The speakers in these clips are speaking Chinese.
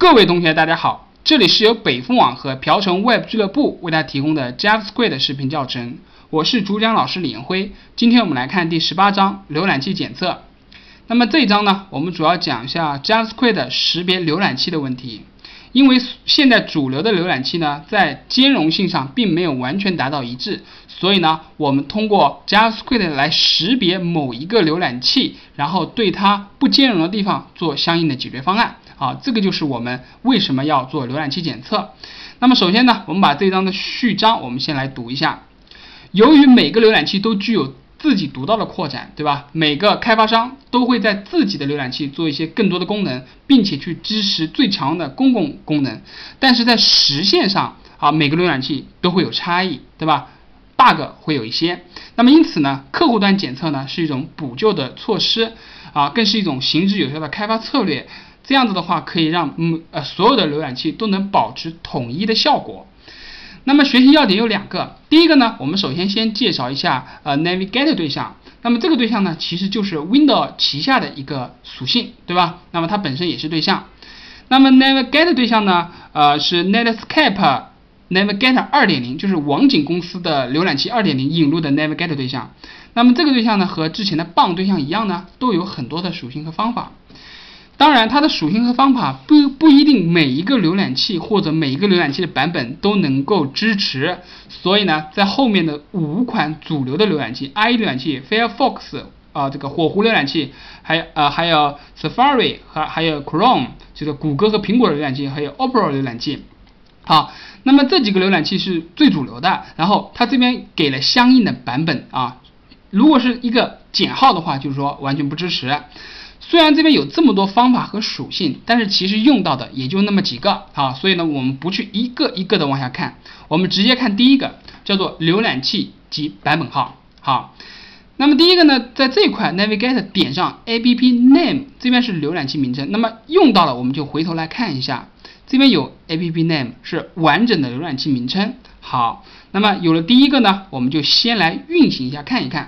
各位同学，大家好，这里是由北风网和瓢虫 Web 俱乐部为大家提供的 JavaScript 视频教程，我是主讲老师李延辉。今天我们来看第18章浏览器检测。那么这一章呢，我们主要讲一下 JavaScript 识别浏览器的问题。因为现在主流的浏览器呢，在兼容性上并没有完全达到一致，所以呢，我们通过 JavaScript 来识别某一个浏览器，然后对它不兼容的地方做相应的解决方案。这个就是我们为什么要做浏览器检测。那么首先呢，我们把这一章的序章我们先来读一下。由于每个浏览器都具有自己独到的扩展，对吧？每个开发商都会在自己的浏览器做一些更多的功能，并且去支持最强的公共功能。但是在实现上每个浏览器都会有差异，对吧？bug 会有一些。那么因此呢，客户端检测呢是一种补救的措施更是一种行之有效的开发策略。这样子的话，可以让所有的浏览器都能保持统一的效果。那么学习要点有2个，第一个呢，我们首先介绍一下Navigator 对象。那么这个对象呢，其实就是 Windows 旗下的一个属性，对吧？那么它本身也是对象。那么 Navigator 对象呢，是 Netscape Navigator 2.0， 就是网景公司的浏览器 2.0 引入的 Navigator 对象。那么这个对象呢，和之前的 BOM 对象一样呢，都有很多的属性和方法。当然，它的属性和方法不一定每一个浏览器或者每一个浏览器的版本都能够支持，所以呢，在后面的5款主流的浏览器 IE 浏览器 Firefox 这个火狐浏览器，还有 Safari 还有 Chrome 就是谷歌和苹果的浏览器，还有 Opera 浏览器。那么这几个浏览器是最主流的，然后它这边给了相应的版本如果是一个减号的话，就是说完全不支持。虽然这边有这么多方法和属性，但是其实用到的也就那么几个所以呢，我们不去一个一个的往下看，我们直接看第一个，叫做浏览器及版本号。那么第一个呢，在这一块 Navigator 点上 app name， 这边是浏览器名称，那么用到了我们就回头来看一下，这边有 app name 是完整的浏览器名称。好，那么有了第一个呢，我们就先来运行一下看一看。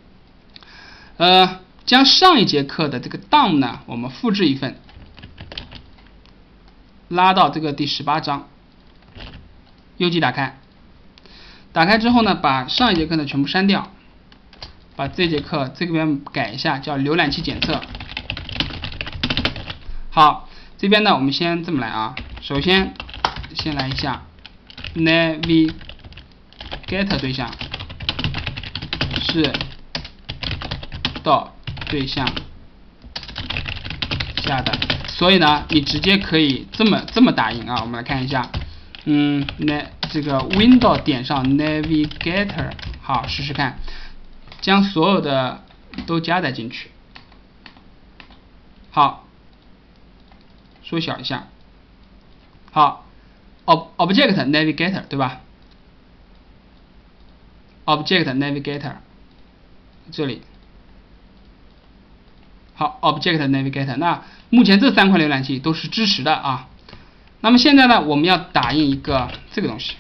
将上一节课的这个 DOM 呢，我们复制一份，拉到这个第18章，右击打开，打开之后呢，把上一节课呢全部删掉，把这节课这边改一下，叫浏览器检测。好，这边呢我们先这么来首先先来一下 Navigator 对象是到对象下的，所以呢，你直接可以这么打印我们来看一下，这个 Windows 点上 Navigator， 好，试试看，将所有的都加载进去。好，缩小一下。好 ，Object Navigator 对吧 ？Object Navigator 这里。好 ，Object Navigator， 那目前这3款浏览器都是支持的那么现在呢，我们要打印一个这个东西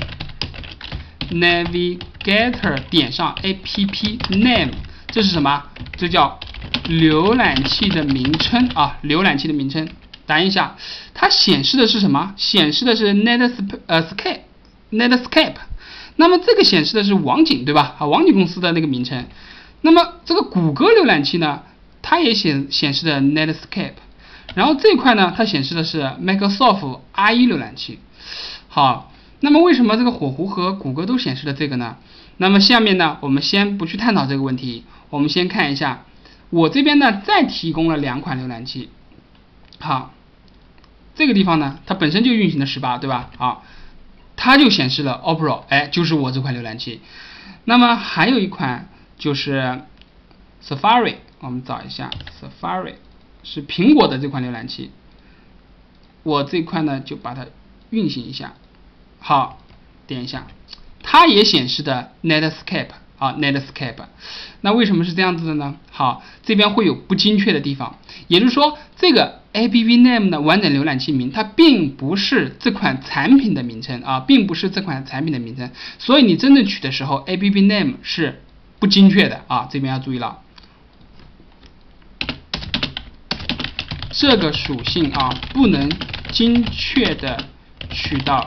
，Navigator 点上 app name， 这是什么？这叫浏览器的名称浏览器的名称。打印一下，它显示的是什么？显示的是 Netscape。那么这个显示的是网景，对吧？网景公司的那个名称。那么这个谷歌浏览器呢？它也显示的 Netscape， 然后这块呢，它显示的是 Microsoft IE 浏览器。好，那么为什么这个火狐和谷歌都显示的这个呢？那么下面呢，我们先不去探讨这个问题，我们先看一下，我这边呢再提供了2款浏览器。好，这个地方呢，它本身就运行的18，对吧？好，它就显示了 Opera， 就是我这款浏览器。那么还有一款就是 Safari。我们找一下 Safari， 是苹果的这款浏览器，我这块呢就把它运行一下。好，点一下，它也显示的 Netscape Netscape。那为什么是这样子的呢？好，这边会有不精确的地方，也就是说这个 app name 的完整浏览器名，它并不是这款产品的名称并不是这款产品的名称，所以你真正取的时候 app name 是不精确的这边要注意了。这个属性不能精确的渠道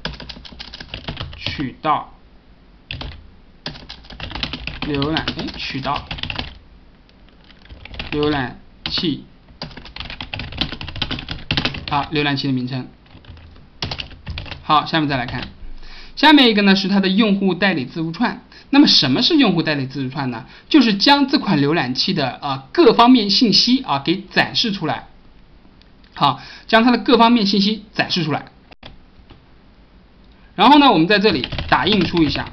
浏览器浏览器的名称。好，下面再来看，下面一个呢是它的用户代理字符串。那么什么是用户代理字符串呢？就是将这款浏览器的各方面信息给展示出来。好，将它的各方面信息展示出来。然后呢，我们在这里打印出一下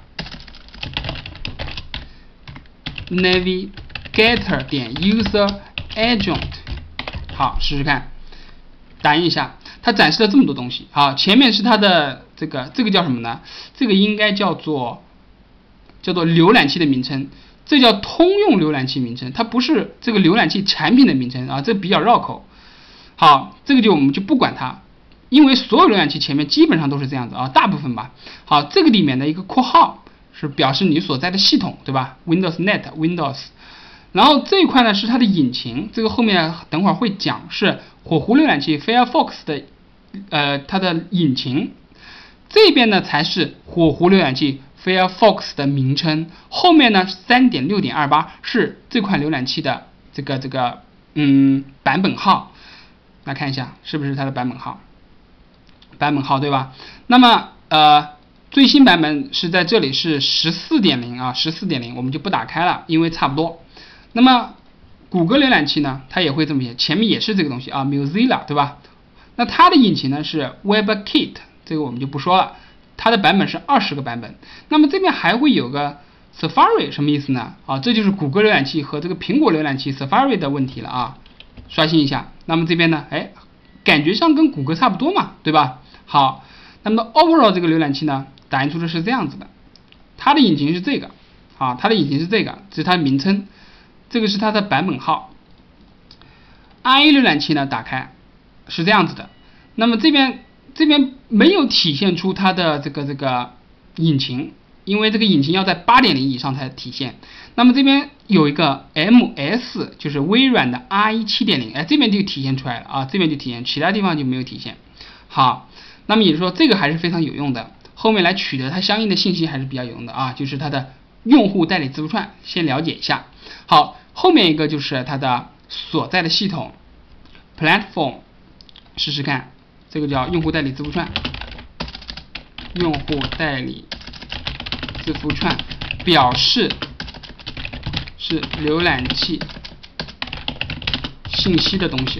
navigator 点 user agent。好，试试看，打印一下。它展示了这么多东西。好，前面是它的这个叫什么呢？这个应该叫做浏览器的名称，这叫通用浏览器名称，它不是这个浏览器产品的名称这比较绕口。好，这个我们就不管它，因为所有浏览器前面基本上都是这样子大部分吧。好，这个里面的一个括号是表示你所在的系统，对吧 ？Windows Net。然后这一块呢是它的引擎，这个后面等会儿会讲，是火狐浏览器 Firefox 的它的引擎。这边呢才是火狐浏览器 Firefox 的名称，后面呢 3.6.28 是这款浏览器的这个版本号。来看一下是不是它的版本号对吧？那么最新版本是在这里是 14.0 我们就不打开了，因为差不多。那么谷歌浏览器呢，它也会这么写，前面也是这个东西Mozilla 对吧？那它的引擎呢是 WebKit， 这个我们就不说了，它的版本是20个版本。那么这边还会有个 Safari， 什么意思呢？这就是谷歌浏览器和这个苹果浏览器 Safari 的问题了刷新一下，那么这边呢，感觉上跟谷歌差不多嘛，对吧？好，那么 overall 这个浏览器呢，打印出的是这样子的，它的引擎是这个，它的引擎是这个，这是它的名称，这个是它的版本号。IE 浏览器呢，打开是这样子的，那么这边没有体现出它的这个引擎，因为这个引擎要在 8.0 以上才体现。那么这边有一个 MS， 就是微软的 IE 7.0，这边就体现出来了这边就体现，其他地方就没有体现。好，那么也就是说这个还是非常有用的，后面来取得它相应的信息还是比较有用的就是它的用户代理字符串，先了解一下。好，后面一个就是它的所在的系统 platform， 试试看，这个叫用户代理字符串，用户代理字符串表示是浏览器信息的东西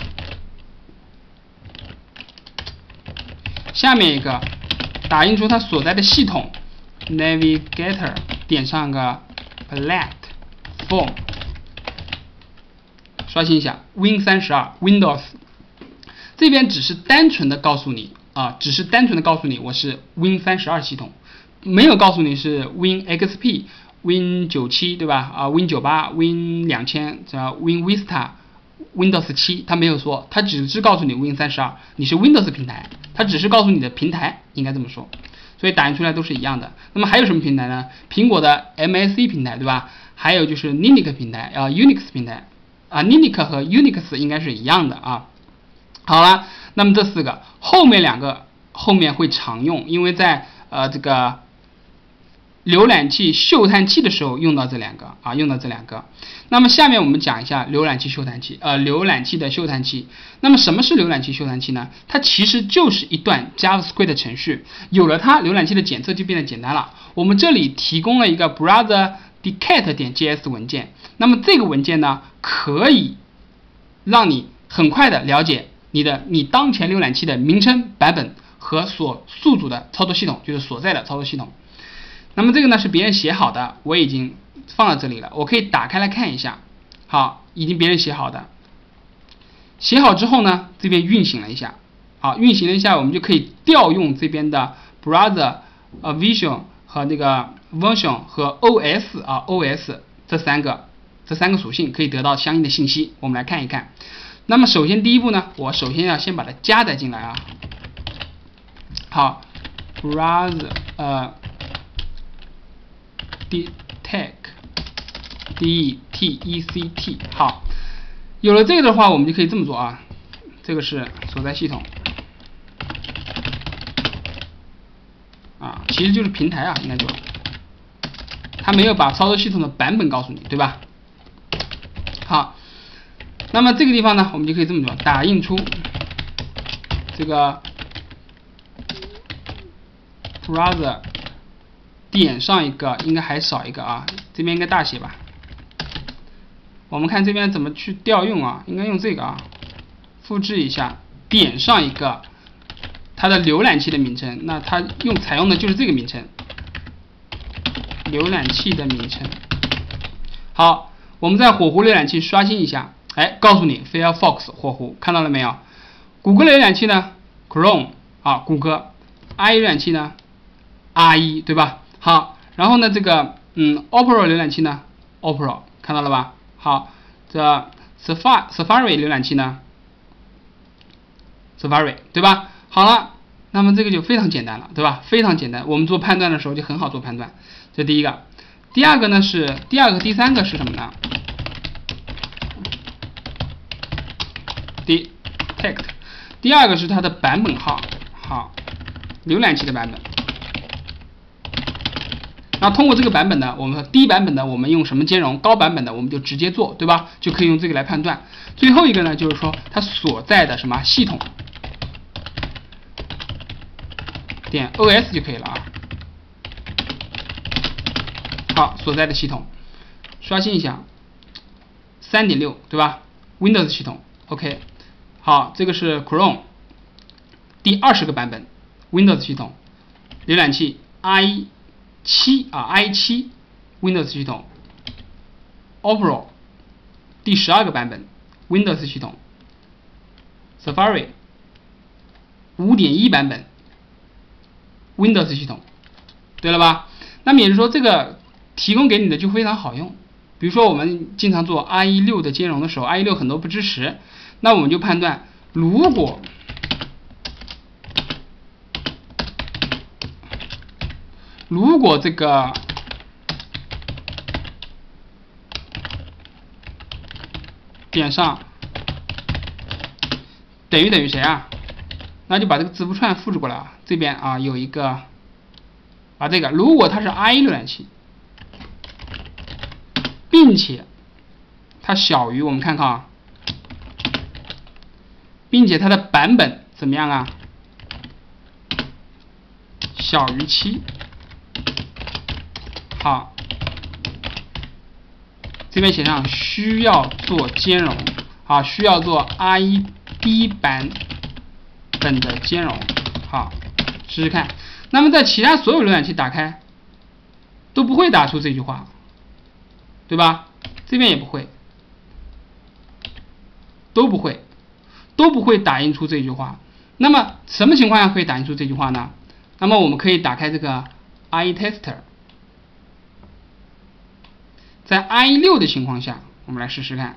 下面一个打印出它所在的系统 navigator， 点上个 platform， 刷新一下 Win32 Windows， 这边只是单纯的告诉你只是单纯的告诉你我是 Win32 系统，没有告诉你是 WinXP、Win97 对吧？Win98、Win2000、Win Vista、Windows 7，它没有说，它只是告诉你 Win32， 你是 Windows 平台，它只是告诉你的平台，应该这么说。所以打印出来都是一样的。那么还有什么平台呢？苹果的 MAC 平台对吧？还有就是 Linux 平台Unix 平台Linux 和 Unix 应该是一样的好了，那么这4个后面2个后面会常用，因为在这个浏览器秀探器的时候用到这2个那么下面我们讲一下浏览器的秀探器。那么什么是浏览器秀探器呢？它其实就是一段 JavaScript 的程序，有了它，浏览器的检测就变得简单了。我们这里提供了一个 browser.decat.js 文件，那么这个文件呢，可以让你很快的了解你当前浏览器的名称、版本和所宿主的操作系统，就是所在的操作系统。那么这个呢是别人写好的，我已经放在这里了，我可以打开来看一下。好，已经别人写好的，写好之后呢，这边运行了一下。好，运行了一下，我们就可以调用这边的 browser、vision 和那个 version 和 OS 这三个属性，可以得到相应的信息。我们来看一看。那么首先第一步呢，我首先要先把它加载进来好 browser detect 好，有了这个的话，我们就可以这么做这个是所在系统其实就是平台啊，应该就，它没有把操作系统的版本告诉你，对吧？好，那么这个地方呢，我们就可以这么做，打印出这个 browser 点上一个，应该还少一个啊，这边应该大写吧。我们看这边怎么去调用啊，应该用这个啊，复制一下，点上一个它的浏览器的名称，那它采用的就是这个名称，浏览器的名称。好，我们在火狐浏览器刷新一下，哎，告诉你 Firefox 火狐，看到了没有？谷歌浏览器呢 Chrome 啊，谷歌 IE 浏览器呢 IE 对吧？好，然后呢这个Opera 浏览器呢 Opera 看到了吧？好，这 Safari 浏览器呢 Safari 对吧？好了，那么这个就非常简单了，对吧？非常简单，我们做判断的时候就很好做判断。这第一个，第二个呢是第三个是什么呢？detect， 第二个是它的版本号，好，浏览器的版本。那通过这个版本呢，我们低版本的我们用什么兼容，高版本的我们就直接做，对吧？就可以用这个来判断。最后一个呢，就是说它所在的什么系统点 OS 就可以了啊。好，所在的系统，刷新一下 3.6 对吧 ？Windows 系统 ，OK。好，这个是 Chrome 第20个版本 Windows 系统，浏览器 IE7 啊 IE7 Windows 系统 ，Opera 第12个版本 Windows 系统 ，Safari 5.1版本 Windows 系统，对了吧？那么也就是说，这个提供给你的就非常好用。比如说我们经常做 IE6 的兼容的时候 ，IE6 很多不支持，那我们就判断，如果这个点上等于谁啊？那就把这个字符串复制过来啊，这边啊有一个，把这个，如果它是 IE 浏览器，并且它小于，我们看看啊，并且它的版本怎么样啊？小于7。好，这边写上需要做兼容，好，需要做 IE 低版本的兼容，好，试试看。那么在其他所有浏览器打开都不会打出这句话，对吧？这边也不会，都不会打印出这句话。那么什么情况下可以打印出这句话呢？那么我们可以打开这个 IE Tester， 在 IE6 的情况下，我们来试试看。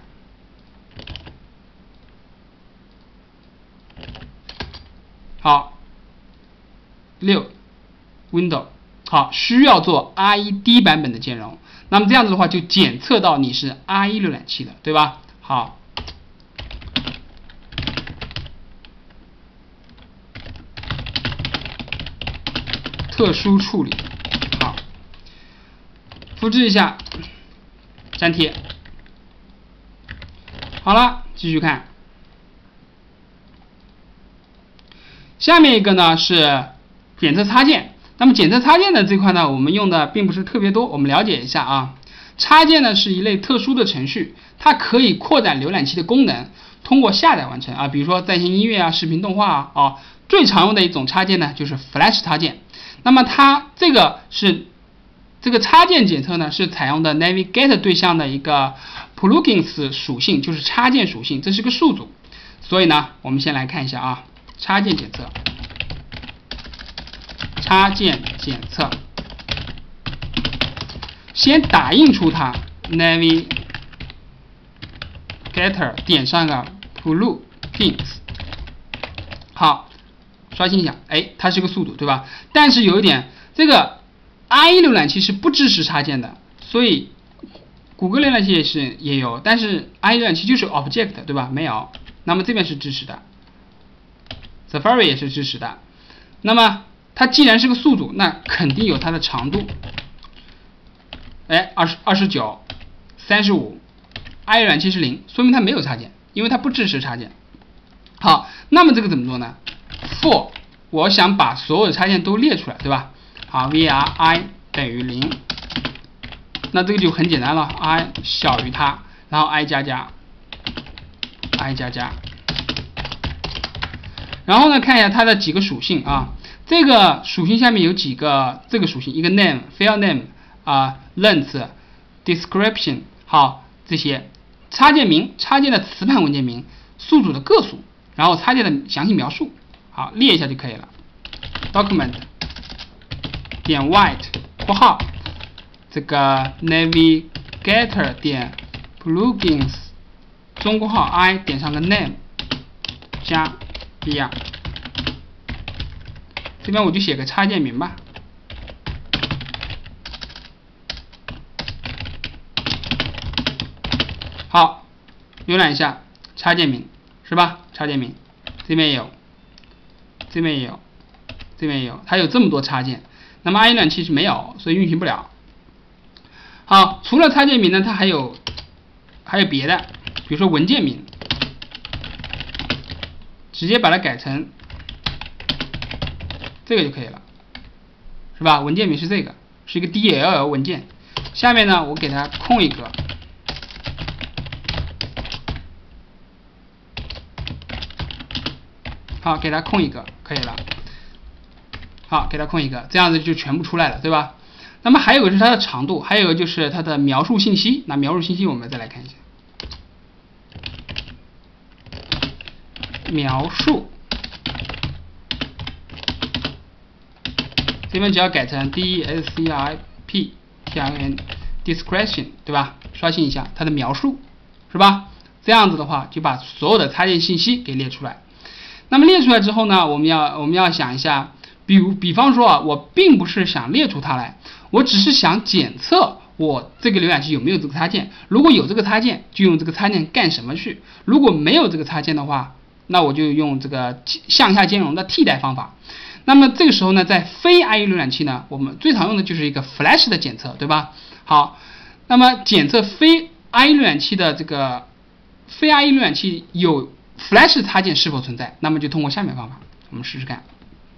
好，6 Windows 好，需要做 IE 低版本的兼容。那么这样子的话，就检测到你是 IE 浏览器的，对吧？好，特殊处理，好，复制一下，粘贴。好了，继续看。下面一个呢是检测插件。那么检测插件的这块呢，我们用的并不是特别多，我们了解一下啊。插件呢是一类特殊的程序，它可以扩展浏览器的功能，通过下载完成啊。比如说在线音乐啊、视频动画啊，最常用的一种插件呢就是 Flash 插件。那么它这个插件检测呢是采用的 Navigate 对象的一个 plugins 属性，就是插件属性，这是个数组。所以呢，我们先来看一下啊。插件检测，先打印出它 Navigator 点上个 plugins， 好，刷新一下，哎，它是个速度，对吧？但是有一点，这个 IE 浏览器是不支持插件的，所以谷歌浏览器也有，但是 IE 浏览器就是 Object， 对吧？没有，那么这边是支持的。Safari 也是支持的，那么它既然是个宿主，那肯定有它的长度。哎，29、35 ，i 浏览器是0，说明它没有插件，因为它不支持插件。好，那么这个怎么做呢 ？for 我想把所有的插件都列出来，对吧？好 ，var i 等于0，那这个就很简单了 ，i 小于它，然后 i 加加。然后呢，看一下它的几个属性啊。这个属性下面有几个这个属性，一个 name、file name length、description， 好，这些插件名、插件的磁盘文件名、宿主的个数，然后插件的详细描述，好，列一下就可以了。document 点 white 括号这个 navigator 点 plugins 中括号 i 点上个 name 加 br， 这边我就写个插件名吧。好，浏览一下插件名是吧？插件名这边也有，这边也有，这边也有，它有这么多插件。那么 i 浏览器是没有，所以运行不了。好，除了插件名呢，它还有别的，比如说文件名，直接把它改成这个就可以了，是吧？文件名是这个，是一个 DLL 文件。下面呢，我给它空一格，好，给它空一个，可以了。好，给它空一个，这样子就全部出来了，对吧？那么还有个是它的长度，还有个就是它的描述信息。那描述信息我们再来看一下，描述这边只要改成 description， 对吧？刷新一下它的描述，是吧？这样子的话就把所有的插件信息给列出来。那么列出来之后呢，我们要想一下，比方说啊，我并不是想列出它来，我只是想检测我这个浏览器有没有这个插件。如果有这个插件，就用这个插件干什么去；如果没有这个插件的话，那我就用这个向下兼容的替代方法。那么这个时候呢，在非 IE 浏览器呢，我们最常用的就是一个 Flash 的检测，对吧？好，那么检测非 IE 浏览器的这个非 IE 浏览器有 Flash 插件是否存在，那么就通过下面方法，我们试试看。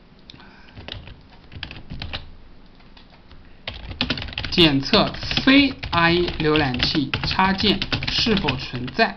检测非 IE 浏览器插件是否存在，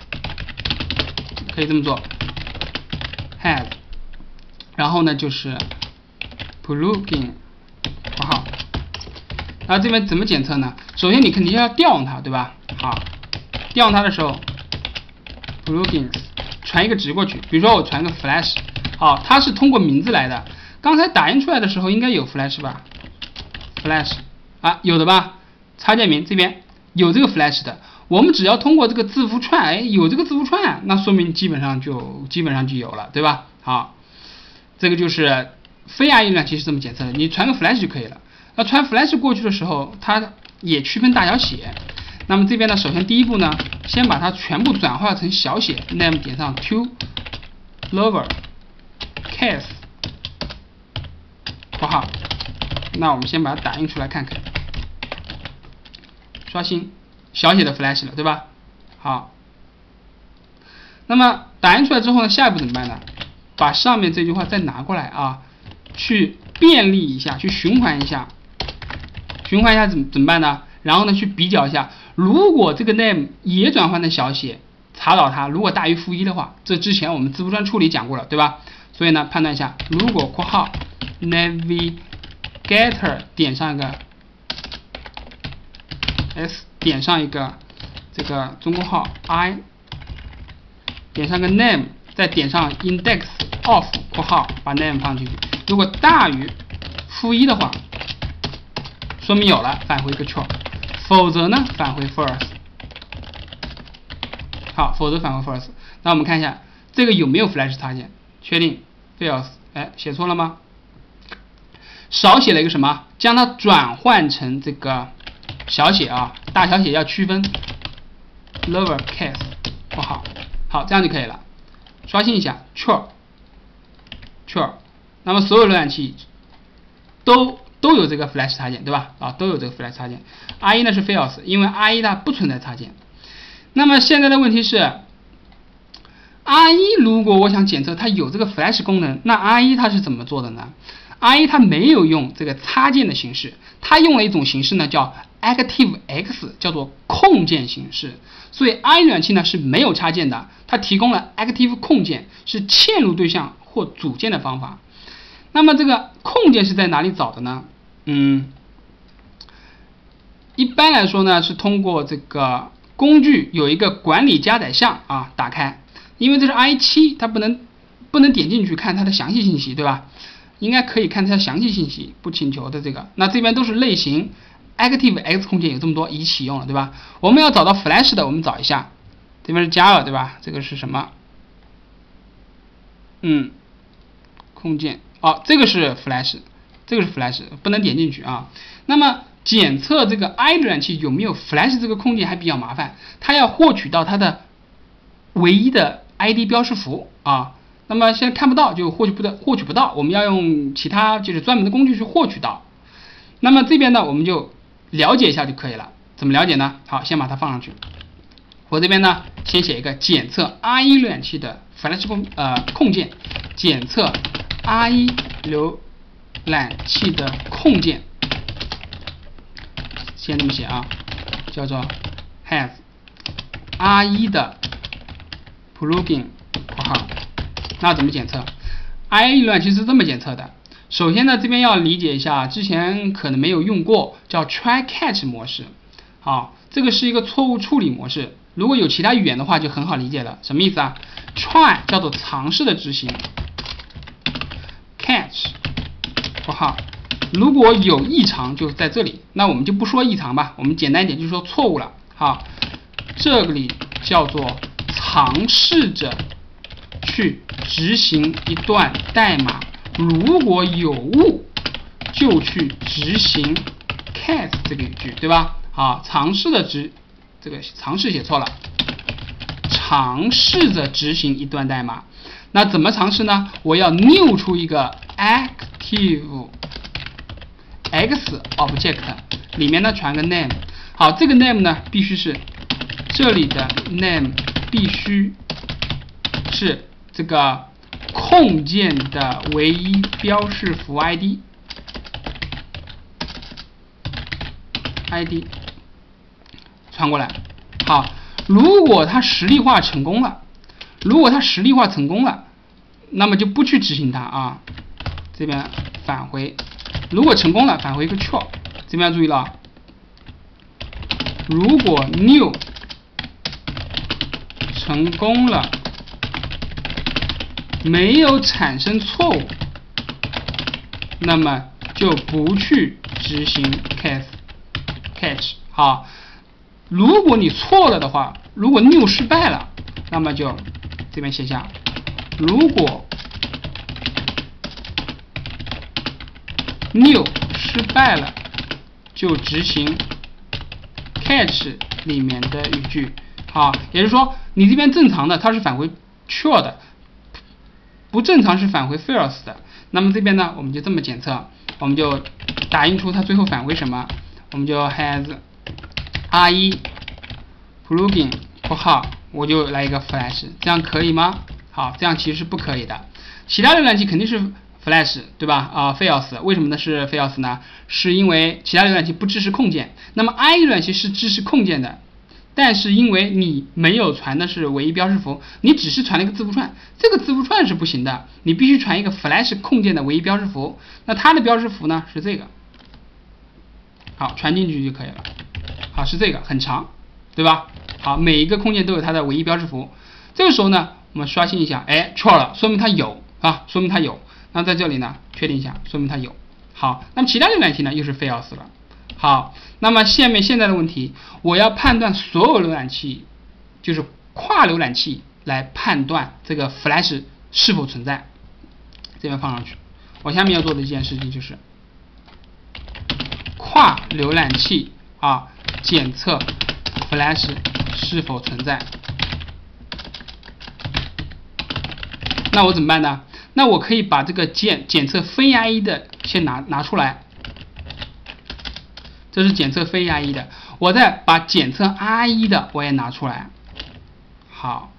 可以这么做 ，have， 然后呢就是 plugin 括号，然后这边怎么检测呢？首先你肯定要调用它，对吧？好，调用它的时候 plugins 传一个值过去，比如说我传个 flash， 好，它是通过名字来的，刚才打印出来的时候应该有 flash 吧 ？flash。啊，有的吧？插件名这边有这个 flash 的，我们只要通过这个字符串，哎，有这个字符串，那说明基本上就有了，对吧？好，这个就是非 IE 浏览器是这么检测的，你传个 flash 就可以了。那传 flash 过去的时候，它也区分大小写。那么这边呢，首先第一步呢，先把它全部转化成小写 ，name 点上 to lower case 括号。那我们先把它打印出来看看，刷新小写的 flash 了，对吧？好，那么打印出来之后呢，下一步怎么办呢？把上面这句话再拿过来啊，去便利一下，去循环一下，循环一下怎么办呢？然后呢，去比较一下，如果这个 name 也转换成小写，查找它，如果大于-1的话，这之前我们字符串处理讲过了，对吧？所以呢，判断一下，如果括号 navigator 点上一个 s 点上一个这个中括号 i 点上个 name， 再点上 index of 括号把 name 放进去，如果大于-1的话，说明有了，返回个 true， 否则呢返回 false。好，否则返回 false。那我们看一下这个有没有 flash 插件，确定 false， 哎，写错了吗？少写了一个什么？将它转换成这个小写啊，大小写要区分 lower case 括号，好，这样就可以了。刷新一下 true， 那么所有浏览器都有这个 flash 插件，对吧？啊，都有这个 flash 插件。IE 呢是 false， 因为 IE 它不存在插件。那么现在的问题是 ，IE 如果我想检测它有这个 flash 功能，那 IE 它是怎么做的呢？IE 它没有用这个插件的形式，它用了一种形式呢，叫 ActiveX， 叫做控件形式。所以 IE 浏览器呢是没有插件的，它提供了 Active 控件，是嵌入对象或组件的方法。那么这个控件是在哪里找的呢？一般来说呢是通过这个工具有一个管理加载项啊打开，因为这是 IE7， 它不能点进去看它的详细信息，对吧？应该可以看它的详细信息，不请求的这个。那这边都是类型 ActiveX 控件有这么多一起用了，对吧？我们要找到 Flash 的，我们找一下，这边是加尔，对吧？这个是什么？控件。哦，这个是 Flash， 这个是 Flash， 不能点进去啊。那么检测这个 IE 浏览器有没有 Flash 这个控件还比较麻烦，它要获取到它的唯一的 ID 标识符啊。那么现在看不到就获取不到，我们要用其他就是专门的工具去获取到。那么这边呢，我们就了解一下就可以了。怎么了解呢？好，先把它放上去。我这边呢，先写一个检测 IE 浏览器的 Flash 控件，检测 IE 浏览器的控件，先这么写啊，叫做 has IE 的 plugin 括号。那怎么检测 ？IE 浏览器是这么检测的。首先呢，这边要理解一下，之前可能没有用过，叫 try catch 模式。好，这个是一个错误处理模式。如果有其他语言的话，就很好理解了。什么意思啊 ？try 叫做尝试的执行 ，catch 括号，如果有异常就在这里，那我们就不说异常吧，我们简单一点就说错误了。好，这里叫做尝试着去执行一段代码，如果有误就去执行 case 这个语句，对吧？好，尝试的这个尝试写错了，尝试着执行一段代码。那怎么尝试呢？我要 new 出一个 active x object， 里面呢传个 name。好，这个 name 呢必须是这里的 name 必须是这个控件的唯一标识符 ID 传过来。好，如果它实例化成功了，那么就不去执行它啊。这边返回，如果成功了，返回一个 true。这边要注意了，如果 new 成功了，没有产生错误，那么就不去执行 catch。好，如果你错了的话，如果 new 失败了，那么就这边写下，如果 new 失败了，就执行 catch 里面的语句。好，也就是说你这边正常的它是返回 true 的，不正常是返回 false 的。那么这边呢，我们就这么检测，我们就打印出它最后返回什么，我们就 has IE plugin 括号，我就来一个 flash， 这样可以吗？好，这样其实是不可以的。其他浏览器肯定是 flash， 对吧？false， 为什么呢是 false 呢？是因为其他浏览器不支持控件，那么 IE 浏览器是支持控件的。但是因为你没有传的是唯一标识符，你只是传了一个字符串，这个字符串是不行的，你必须传一个 Flash 控件的唯一标识符。那它的标识符呢是这个，好，传进去就可以了。好，是这个，很长，对吧？好，每一个控件都有它的唯一标识符。这个时候呢，我们刷新一下，哎，错了，说明它有啊，说明它有。那在这里呢，确定一下，说明它有。好，那么其他浏览器呢又是 false 了。好，那么现在的问题，我要判断所有浏览器，就是跨浏览器来判断这个 Flash 是否存在。这边放上去。我下面要做的一件事情就是跨浏览器啊检测 Flash 是否存在。那我怎么办呢？那我可以把这个检测非 IE 的先拿出来，这是检测非 IE 的，我再把检测 IE 的我也拿出来。好，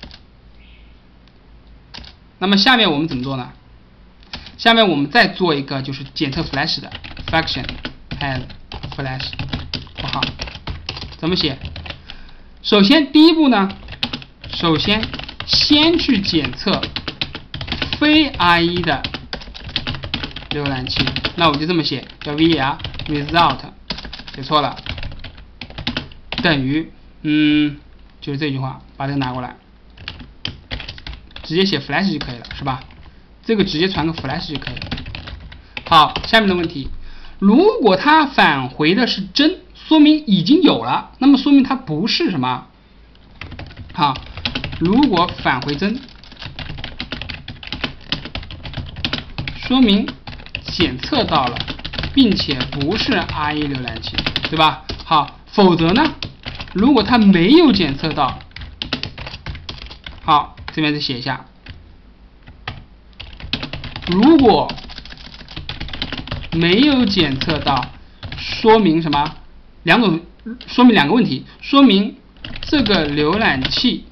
那么下面我们怎么做呢？下面我们再做一个就是检测 flash 的 function has flash 括号，怎么写？首先第一步呢，首先先去检测非 IE 的浏览器，那我就这么写，叫 var result， 写错了，等于就是这句话，把这个拿过来，直接写 flash 就可以了，是吧？这个直接传个 flash 就可以了。好，下面的问题，如果它返回的是真，说明已经有了，那么说明它不是什么？好，如果返回真，说明检测到了，并且不是 IE 浏览器，对吧？好，否则呢，如果它没有检测到，好，这边再写一下，如果没有检测到，说明什么？说明两个问题，说明这个浏览器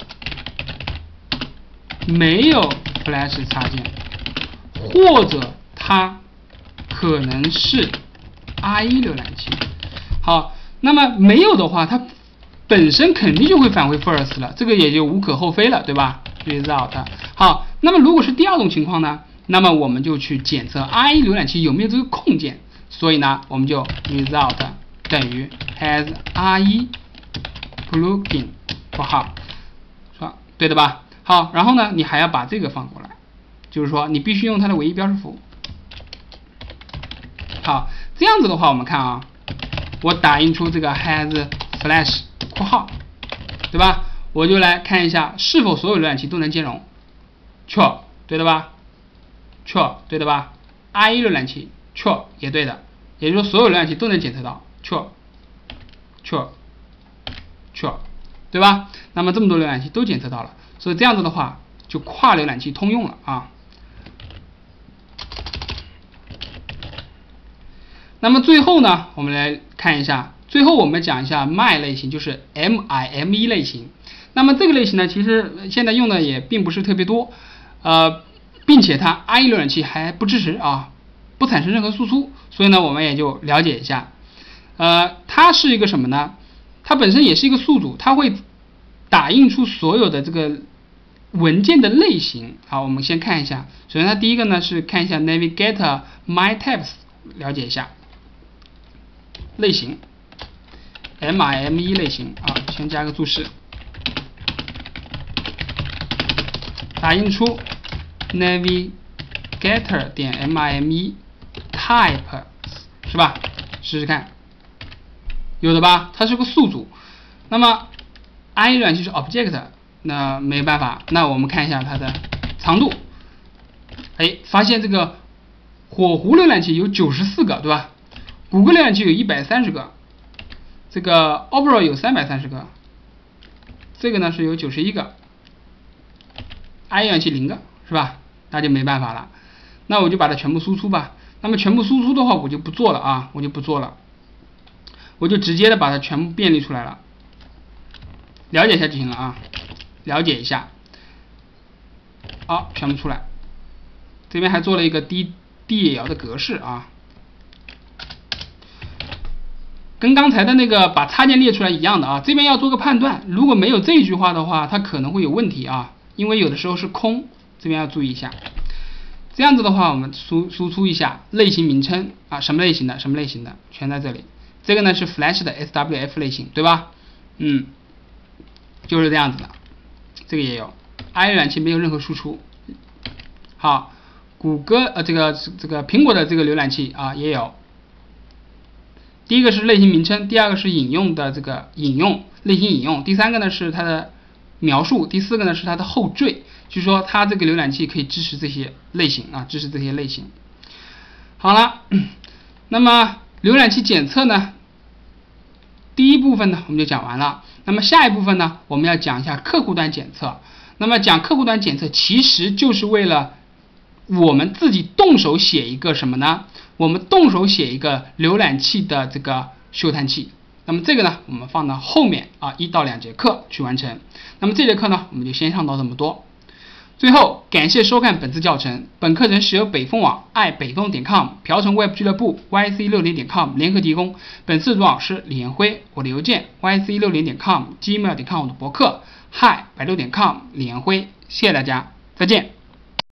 没有 Flash 插件，或者它可能是 IE 浏览器。好，那么没有的话，它本身肯定就会返回 false 了，这个也就无可厚非了，对吧 ？result。好，那么如果是第二种情况呢？那么我们就去检测 IE 浏览器有没有这个空件，所以呢，我们就 result 等于 has IE plugin 括号，是吧？对的吧？好，然后呢，你还要把这个放过来，就是说你必须用它的唯一标识符。好，这样子的话，我们看啊，我打印出这个 has flash 括号，对吧？我就来看一下是否所有浏览器都能兼容 ，true， 对的吧？ true， 对的吧 ？IE 浏览器 true 也对的，也就是说所有浏览器都能检测到 true， 对吧？那么这么多浏览器都检测到了，所以这样子的话就跨浏览器通用了啊。那么最后呢，我们来看一下，最后我们讲一下 MIME 类型，就是 MIME 类型。那么这个类型呢，其实现在用的也并不是特别多，并且它 IE 浏览器还不支持啊，不产生任何输出，所以呢，我们也就了解一下。它是一个什么呢？它本身也是一个宿主，它会打印出所有的这个文件的类型。好，我们先看一下。首先，它第一个呢是看一下 Navigator MyTabs， 了解一下类型 MIME 类型啊，先加个注释，打印出 Navigator 点 MIME type 是吧？试试看，有的吧？它是个宿主。那么 IE 浏览器是 object， 那没办法。那我们看一下它的长度，发现这个火狐浏览器有94个，对吧？谷歌浏览器有130个，这个 Opera 有330个，这个呢是有91个，IE 浏览器0个，是吧？那就没办法了。那我就把它全部输出吧。那么全部输出的话，我就不做了啊，我就直接的把它全部便利出来了。了解一下就行了啊，了解一下。好，全部出来。这边还做了一个 DLL 的格式啊，跟刚才的那个把插件列出来一样的啊。这边要做个判断，如果没有这一句话的话，它可能会有问题啊，因为有的时候是空，这边要注意一下。这样子的话，我们输出一下类型名称啊，什么类型的，什么类型的，全在这里。这个呢是 Flash 的 SWF 类型，对吧？就是这样子的。这个也有 ，IE 浏览器没有任何输出。好，谷歌这个苹果的这个浏览器啊也有。第一个是类型名称，第二个是引用的这个类型引用，第三个呢是它的描述，第四个呢是它的后缀。就是说它这个浏览器可以支持这些类型啊，支持这些类型。好了，那么浏览器检测呢，第一部分呢我们就讲完了。那么下一部分呢，我们要讲一下客户端检测。那么讲客户端检测，其实就是为了我们自己动手写一个什么呢？我们动手写一个浏览器的这个休探器。那么这个呢，我们放到后面1到2节课去完成。那么这节课呢，我们就先上到这么多。最后，感谢收看本次教程。本课程是由北风网、爱北风.com、瓢虫 Web 俱乐部、YC60.com 联合提供。本次主老师李彦辉，我的邮件 YC60.com、gmail.com 的博客 hi 百度.com 李彦辉。谢谢大家，再见。